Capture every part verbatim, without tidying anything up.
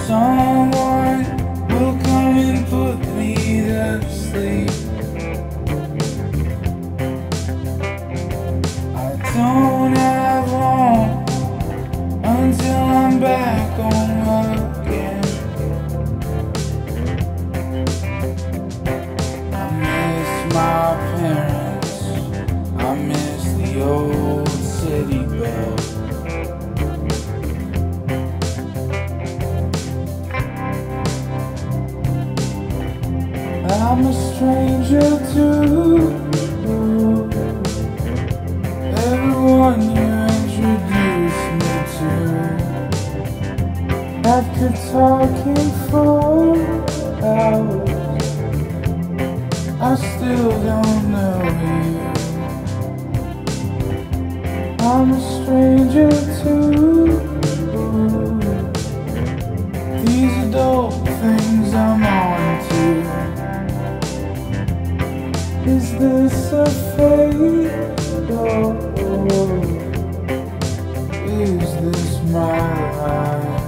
Someone will come and put me to sleep. I don't have long until I'm back home again. I miss my parents, I miss the old city bell. I'm a stranger to everyone you introduced me to. After talking for hours, I still don't know you. I'm a stranger to these adult things I'm on to. Is this a fate? Oh, is this my life?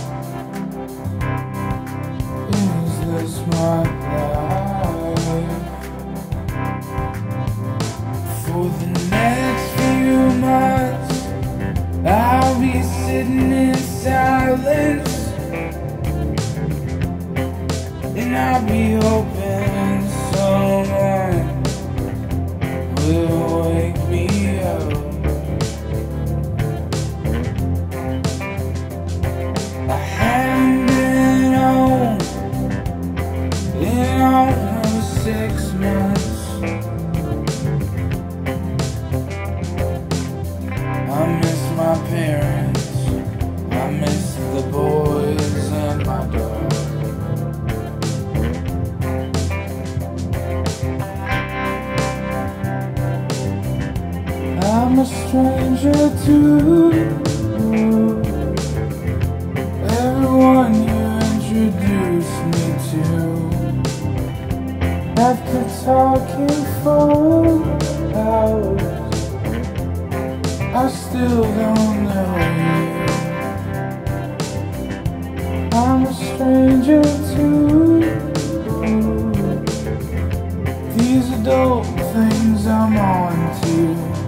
Is this my life? For the next few months, I'll be sitting in silence, and I'll be hoping someone will wake me up. I haven't been home in almost six months. I miss my parents, I miss the boys and my dog. I'm a stranger to everyone you introduced me to. After talking for hours, I still don't know you. I'm a stranger to these adult things I'm on to.